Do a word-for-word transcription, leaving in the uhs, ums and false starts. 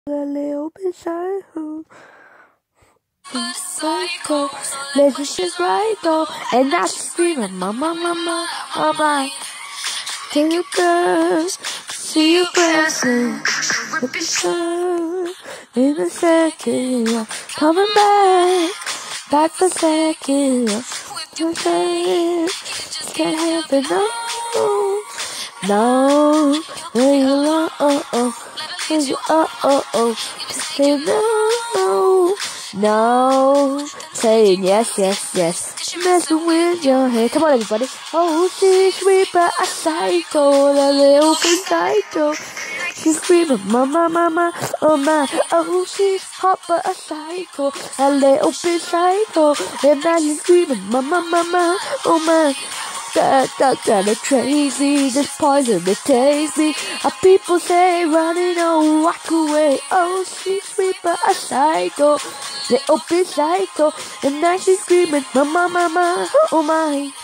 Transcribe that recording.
A little bit psycho, psycho. Let's just right though, and now she's screaming, mama, mama, mama. Take a girl, see you dancing, with the sun in a second, yeah. Coming back, back for second, yeah. Just can't have it, no, no, when you love, oh, oh. Oh, oh, oh, say no, no, saying yes, yes, yes, messing with your head. Come on, everybody. Oh, she's sweet, but a psycho, a little bit psycho. She's screaming, mama, mama, oh my. Oh, she's hot, but a psycho, a little bit psycho. And now she's screaming, mama, mama, oh my. That, that, that, crazy, this poison, it tastes me. Uh, people say, running, oh, walk away. Oh, she's sweet, but a psycho. Little bit psycho. And now she's screaming, mama, mama, oh my.